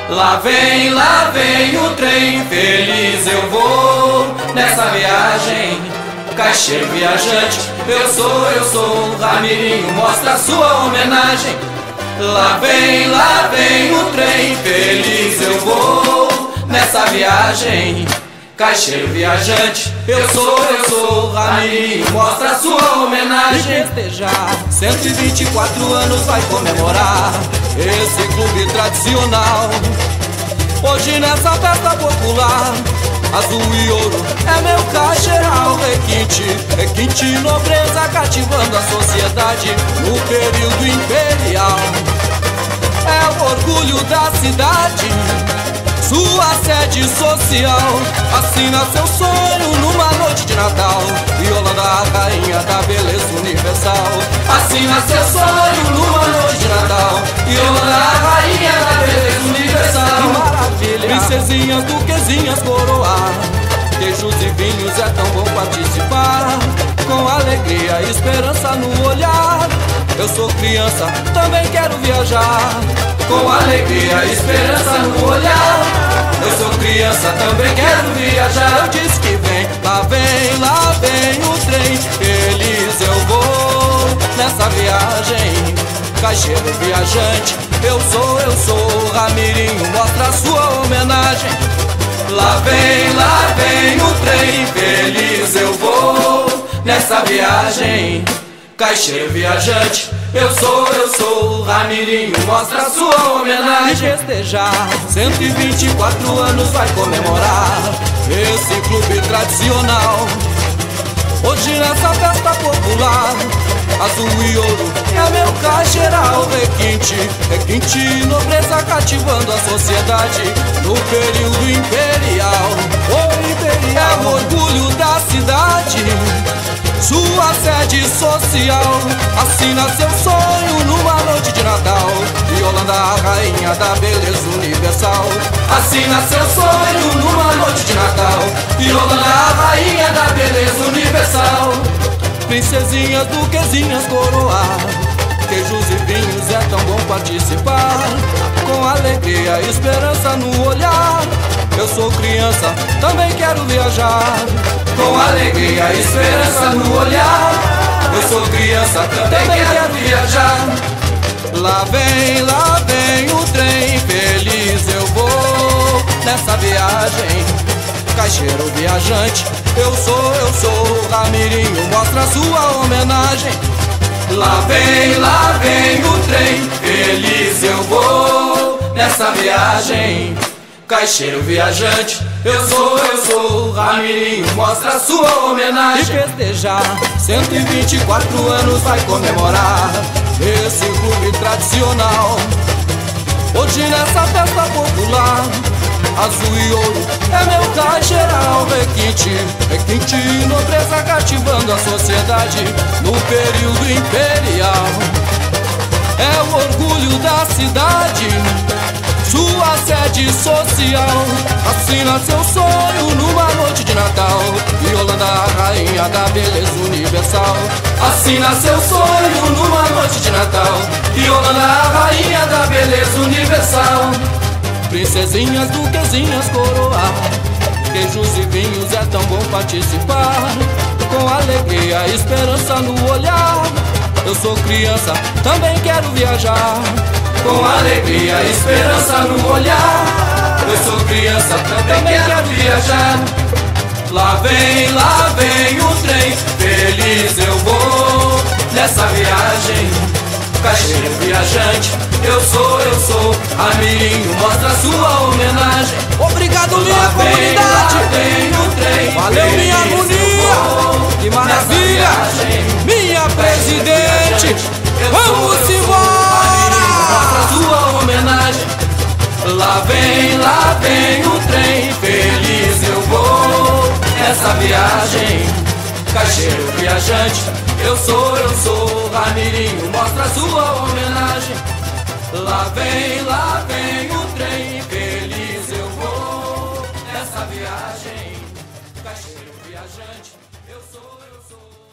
Lá vem o trem, feliz eu vou nessa viagem. Caixeiro viajante, eu sou, Ramirinho, mostra a sua homenagem. Lá vem o trem, feliz eu vou nessa viagem. Caixeiro viajante, eu sou, Ramirinho, mostra a sua homenagem. E festejar 124 anos vai comemorar esse clube tradicional. Hoje nessa festa popular, azul e ouro é meu caixeiral. Requinte, nobreza cativando a sociedade no período imperial. É o orgulho da cidade, sua sede social. Assim nasceu sonho numa noite de Natal, Yolanda, a rainha da beleza universal. Assim nasceu sonho numa noite de Natal, Yolanda, a rainha da beleza universal. Que maravilha! Princesinhas, duquesinhas, coroar, queijos e vinhos, é tão bom participar. Com alegria e esperança no olhar, eu sou criança, também quero viajar. Com alegria e esperança no olhar, eu sou criança, também quero viajar. Eu disse que vem, lá vem o trem, feliz eu vou nessa viagem. Caixeiro viajante, eu sou, Ramirinho, mostra a sua homenagem. Lá vem o trem, feliz eu vou nessa viagem. Caixeiro viajante, eu sou, Ramirinho, mostra a sua homenagem. E festejar 124 anos vai comemorar esse clube tradicional. Hoje nessa festa popular, azul e ouro é meu caixeiral. Requinte, nobreza cativando a sociedade no período imperial. É o orgulho da cidade, sua sede social. Assim nasceu sonho numa noite de Natal, Yolanda, a rainha da beleza universal. Assim nasceu sonho numa noite de Natal, Yolanda, a rainha da beleza universal. Princesinhas, duquesinhas, coroar, queijos e vinhos, é tão bom participar. Com alegria e esperança no olhar, eu sou criança, também quero viajar. Com alegria e esperança no olhar, eu sou criança, também quero viajar. Lá vem o trem, feliz eu vou nessa viagem. Caixeiro viajante, eu sou, Ramirinho, mostra a sua homenagem. Lá vem o trem, feliz eu vou nessa viagem. Caixeiro viajante, eu sou, Ramirinho, mostra a sua homenagem. E festejar 124 anos vai comemorar esse clube tradicional. Hoje nessa festa popular, azul e ouro é meu caixeiral. Requinte, nobreza cativando a sociedade no período imperial. É o orgulho da cidade, sua sede social. Assim nasceu sonho numa noite de Natal, Yolanda, a rainha da beleza universal. Assim nasceu sonho numa noite de Natal, Yolanda, a rainha da beleza universal. Princesinhas, duquesinhas, coroar, queijos e vinhos, é tão bom participar. Com alegria e esperança no olhar, eu sou criança, também quero viajar. Com alegria e esperança no olhar, eu sou criança, também quero viajar. Lá vem o trem, feliz eu vou nessa viagem. Caixeiro viajante, eu sou, Ramirinho, mostra a sua homenagem. Obrigado, minha comunidade. Lá vem o trem, valeu, minha harmonia. Que maravilha, minha presidente. Vamos embora. Mostra a sua homenagem. Lá vem o trem, feliz eu vou nessa viagem. Caixeiro viajante, eu sou, Ramirinho, mostra a sua homenagem. Lá vem o trem, feliz eu vou nessa viagem. Caixeiro viajante, eu sou.